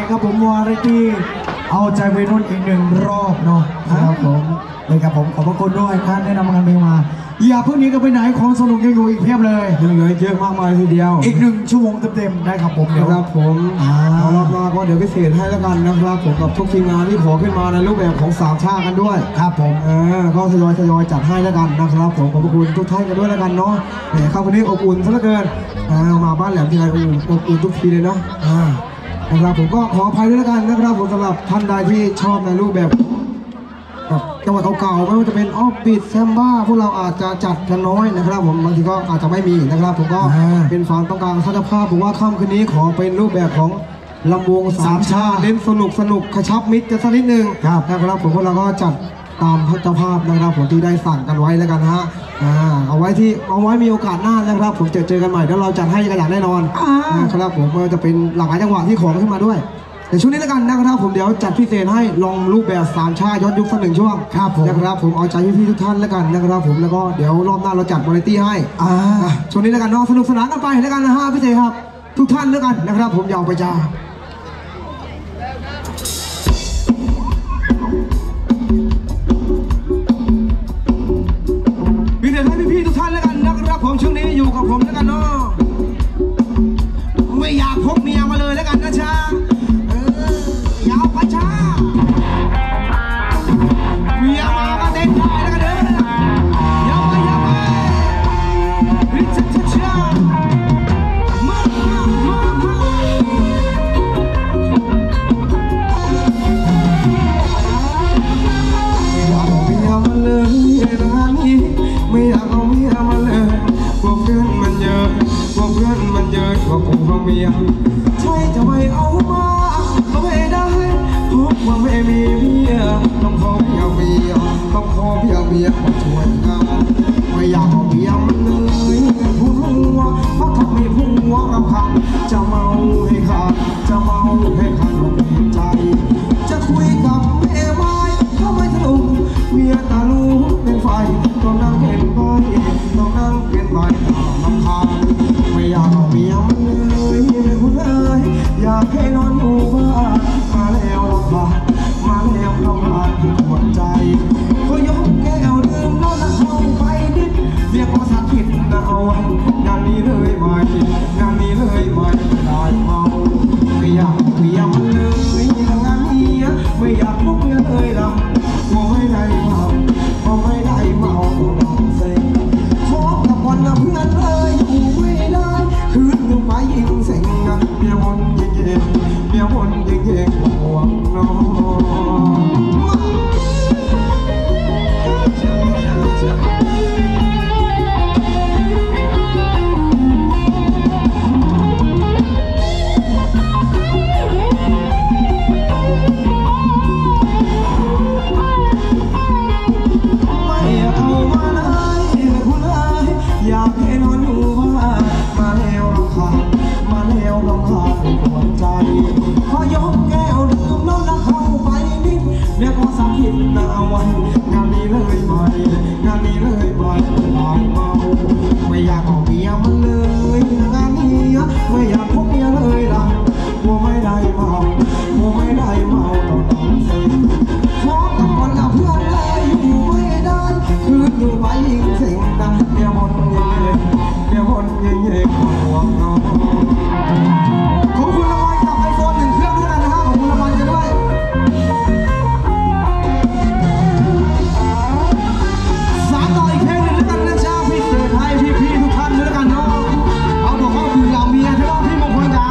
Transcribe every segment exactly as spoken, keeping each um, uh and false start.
ครับผมวาไรตี้เอาใจวัยรุ่นอีกหนึ่งรอบเนาะครับผมเลยครับผมขอบพระคุณด้วยท่านได้นำงานเพลงมาอย่าเพิ่งหนีกันไปไหนของสนุกยังอยู่อีกเพียบเลยยังเหลือเยอะมากมายทีเดียวอีกหนึ่งชั่วโมงเต็มๆได้ครับผมเดี๋ยวครับผมเอารอบหน้าก็เดี๋ยวพิเศษให้แล้วกันนะครับผมกับทุกทีมงานที่ขอขึ้นมาในรูปแบบของสามชาติกันด้วยครับผมเออก็ทยอยทยอยจัดให้แล้วกันนะครับผมขอบคุณทุกท่านกันด้วยแล้วกันเนาะเนี่ยครับวันนี้อบอุ่นซะเหลือเกินมาบ้านแหลมทีไรอบอุ่นอบอุ่นทุกทีเลยเนาะนะครับผมก็ขออภัยด้วยแล้วกันนะครับผมสำหรับท่านใดที่ชอบในรูปแบบกับจังหวะเก่าๆไม่ว่าจะเป็นออฟบิทแซมบ้าพวกเราอาจจะจัดกันน้อยนะครับผมบางทีก็อาจจะไม่มีนะครับผมก็เป็นความต้องการท่านภาพผมว่าค่ำคืนนี้ขอเป็นรูปแบบของลำวงสามชาเล่นสนุกสนุกกระชับมิตรกันสักนิดนึงนะครับผมพวกเราก็จัดตามเจ้าภาพนะครับผมที่ได้สั่งกันไว้แล้วกันฮะเอาไว้ที่เอาไว้มีโอกาสหน้านะครับผมเจอเจอกันใหม่แล้วเราจัดให้กันอย่างแน่นอนนะครับผมจะเป็นหลากหลายจังหวะที่ขอขึ้นมาด้วยในช่วงนี้แล้วกันนะครับผมเดี๋ยวจัดพิเศษให้ลองรูปแบบสามชาย้อนยุคสักหนึ่งช่วงครับผมนะครับผมเอาใจพี่ๆทุกท่านแล้วกันนะครับผมแล้วก็เดี๋ยวรอบหน้าเราจัดวาไรตี้ให้อ่าช่วงนี้แล้วกันเนาะสนุกสนานกันไปแล้วกันนะฮะพี่เจครับทุกท่านแล้วกันนะครับผมยาวไปจ้าพิเศษให้พี่ๆทุกท่านแล้วกันนะครับผมช่วงนี้อยู่กับผมแล้วกันเนาะไม่อยากพกเมียมาเลยแล้วกันนะจ๊ะยาวไปช้าเมียมาก็เต้นได้แล้วกันเด้อยาวไปยาวไปริชชชามามามามาอยากเอาเมียมาเลยงานนี้ไม่อยากเอาเมียมาเลยพวกเพื่อนมันเยอะพวกเพื่อนมันเยอะกว่ากูกับเมียใช่จะไม่เอามาก็ไม่ได้เพราะว่าไม่มีเมียต้องขอเพียงเมียต้องขอเพียงเมียมาช่วยงานไม่อยากเอาเมียมันเลยผู้รัวเพราะทำให้ผู้รัวรำคาญจะเมาให้ขาดจะเมาให้ขาดหัวใจจะคุยกับแม่ไม้ก็ไม่สนุกเมียตาลูกเป็นไฟต้องนั่งเป็นใบต้องนั่งเป็นใบรำคาญไม่อยากเอาเมียมันเลยคุณเอ๋ยอยากให้นอนอยู่บ้านมาแล้วลำบากมาแล้วลำบากหัวใจก็ยกแก้วดื่มแล้วนะเข้าไปนิดเรียกว่าสักคิดนะเอางานนี้เลยไหมงานนี้เลยไหมได้เมาไม่อยากเมียมันเลยงานนี้ไม่อยากพบเมียเลยล่ะก็ไม่ได้เมาก็ไม่ได้เมาต้องเซ็งขอกับวันนะเพื่อนเลยอยู่ไม่ได้คืนลงไปยิงเซ็งนะเมียวนยิงเย็นเมียวนยิงเย็นห่วงน้องอยากให้นอนอยู่บ้านมาแล้วรำคาญมาแล้วรำคาญหัวใจพอยกแก้วดื่มแล้วนะเข้าไปนิดเรียกว่าสักคิดนะวันงานนี้เลยไหมงานนี้เลยไหมลายเมาไม่อยากเอาเมียมันเลยงานนี้ไม่อยากพบเมียเลยล่ะกลัวไม่ได้เมากลัวไม่ได้เมาต้องต้องเซ็งขอกับคนละเพื่อนเลยอยู่ไม่ได้คืนอยู่ไปยิ่งเซ็งนะเมียมันเมียคนเย่ๆห่วงน้องขอบคุณรางวัลกับไอโฟนหนึ่งเครื่องด้วยกันนะฮะขอบคุณรางวัลกันด้วยสามต่ออีกเพลงหนึ่งแล้วกันนะจ๊ะพิเศษให้พี่ๆทุกท่านด้วยกันเนาะเอาบอกว่าคือเราเมียใช่ป่ะพี่มงคลจ๋า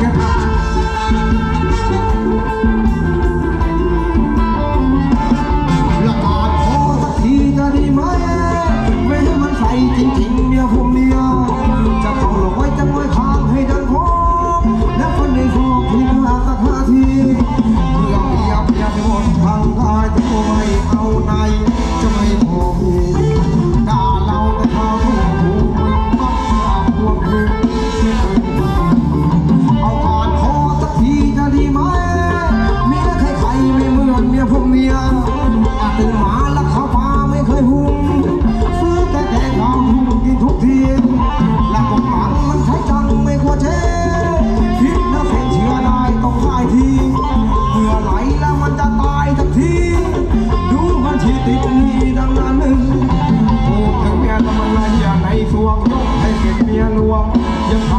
ละกาดขอสักทีจะดีไหมไม่ให้มันใส่จริงๆเมียผมเดียวจะเข้าหลงไว้จะไว้ข้างให้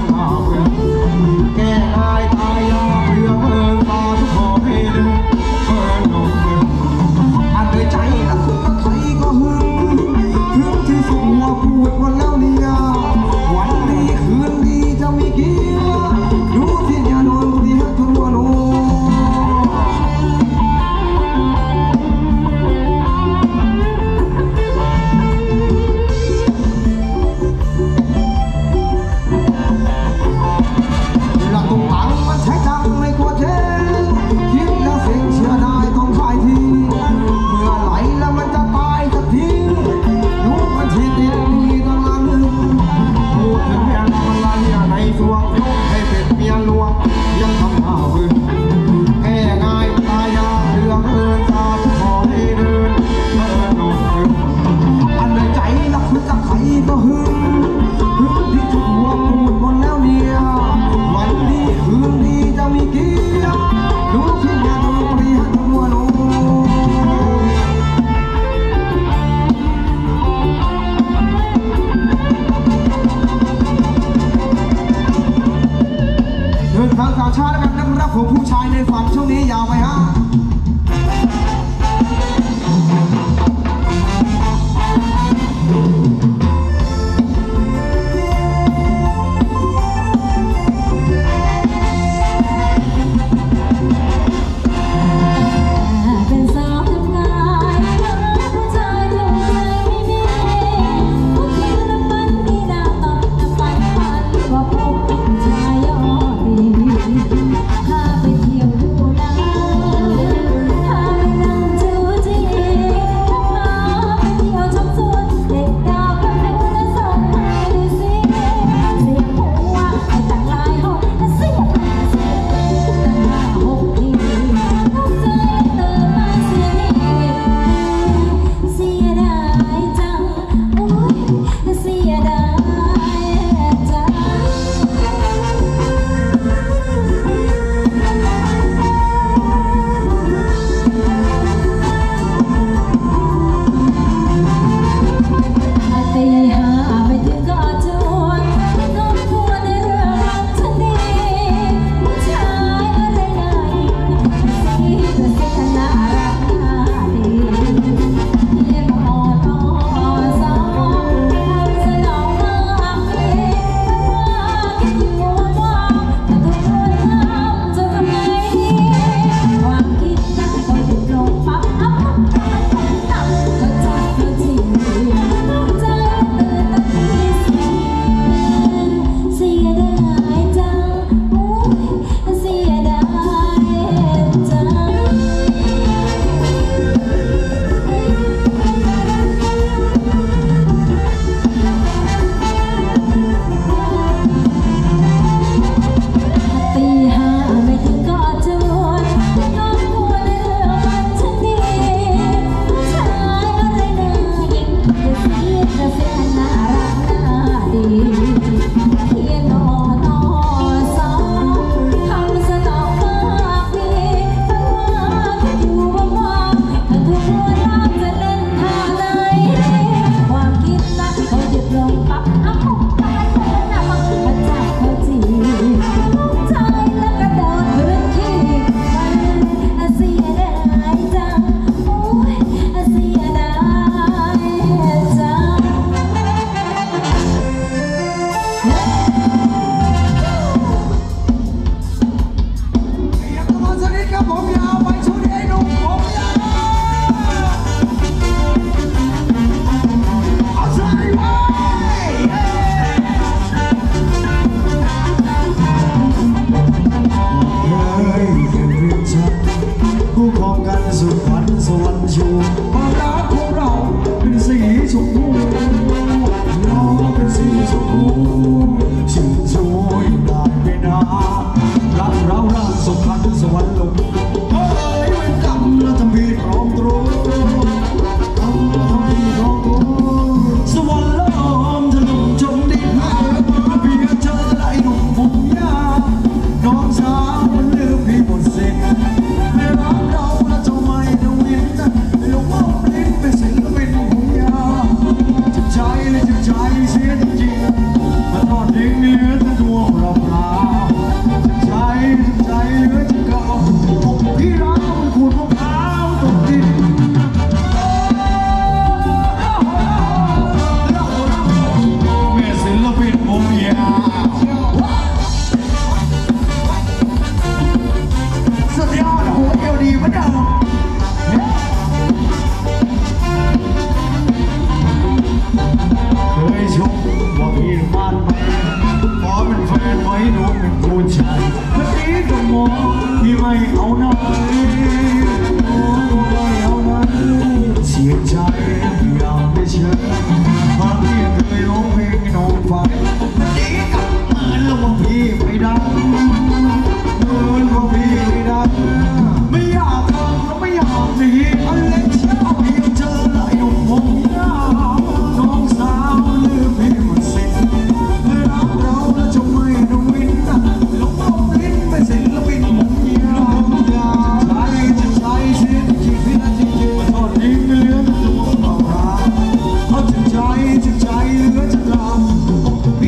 หาเพื่อนแก่กายตายยาเพื่อเพิ่งตาทุกขอให้เดินเพิ่งลงเดินอันในใจละคุณก็ไทยก็หึงถึงที่สุดหัวพูดวันแล้วเนี่ยวันดีคืนดีจะมีเกียร์ดูที่อย่าโดนบุรีฮักทั่วโลกทางสาวชาติแล้วกันนะครับผมผู้ชายในฝันช่วงนี้ยาวไปฮะ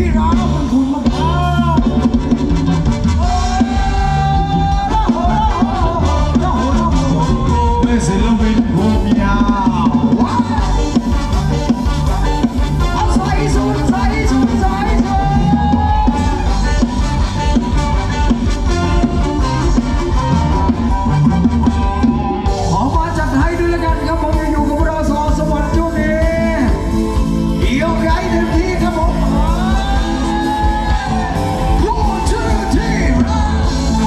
ร้าวมันคุณมะพร้าวเป็นศิลปินผมยาวเอาใส่สุดใส่สุดใส่สุดขอมาจัดให้ด้วยละกันครับผมยังอยู่กับเราสองสวัสดิ์ช่วงนี้เดี่ยวไกลเต็มที่ครับผมโยชื่อที่รัก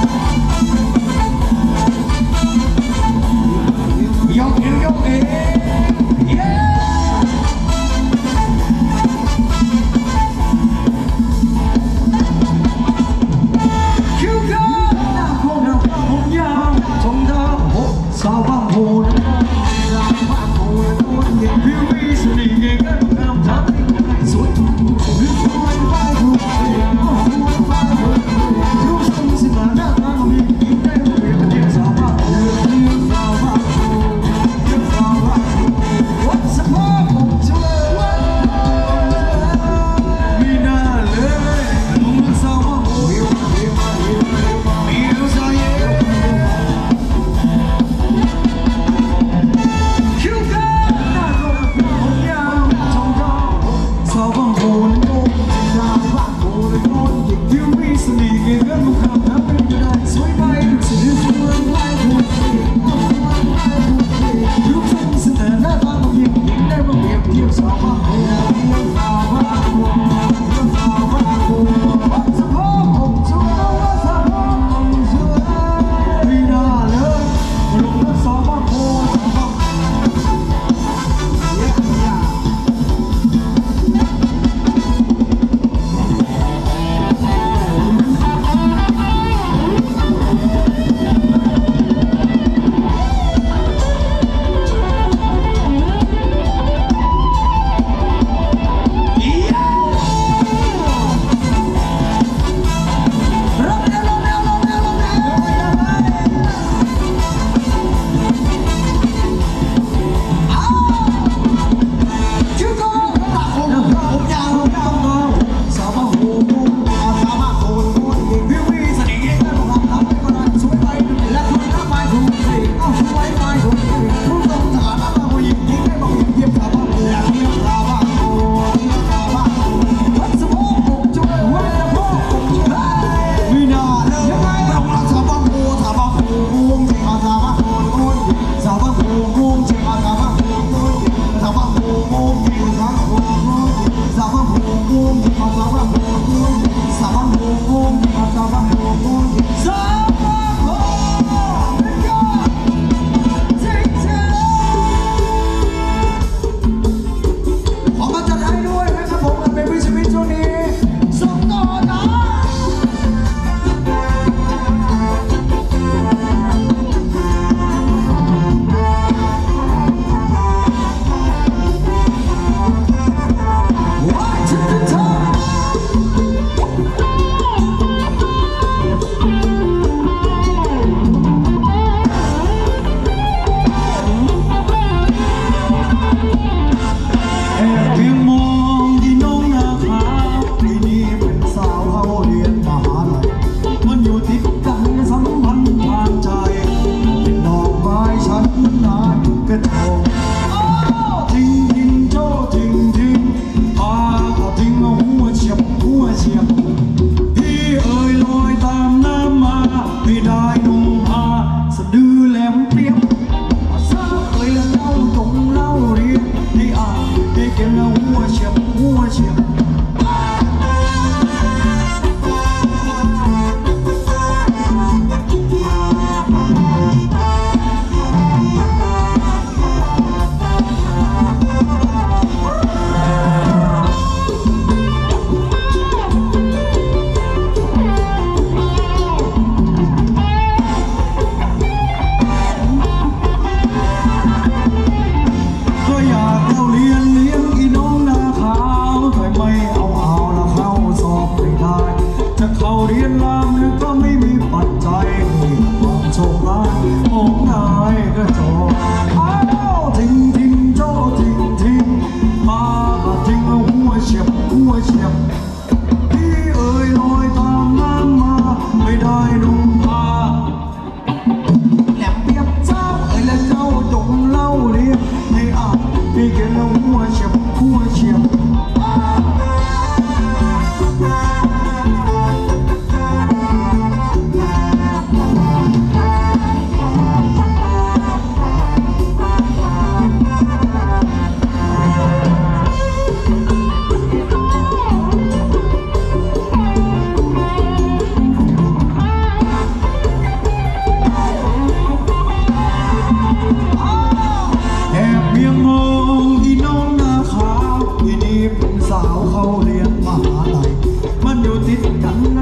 ยกเอวยกเอเย้คิวก้าหน้าโค้งหน้าผมยาวทรงดาวหกสาวบางโพนะสาวบางโพนะตัวเด็กผิวมีเสน่ห์เก่งและงามทั้งสวยทุกคนสวยไปทุกคนสวยไปทุกคนรูปทรงสิบหน้าตาของมียิ้มได้หมดเลยเดียวสาวบางโพเดียวสาวบางโพเดียวสาวบางโพวัดสะโพกผมเชื่อไม่น่าเลยลุงสาวบางโพเดียวเดียวเดียวเดียวสายคิวก้าหน้าโค้งผมยาวทรงดาวสาวบางโพนะโน้ตสาวบางโพนะโน้ตยิ่งผิวมีเสน่ห์เก่งและมุขคำนับเป็นก็ได้สวยไปทุกสิ่งสวยไปทุกสิ่งรูปทรงเสน่ห์หน้าตาของยิ่งยิ่งได้มาเปรียบเทียบสาวบางโพสาวบางโพสาวบางโพวัดสะโพกผมสวยวัดสะโพกผมสวยไม่น่าเลยลุงสาวบางโพสาวบางกัน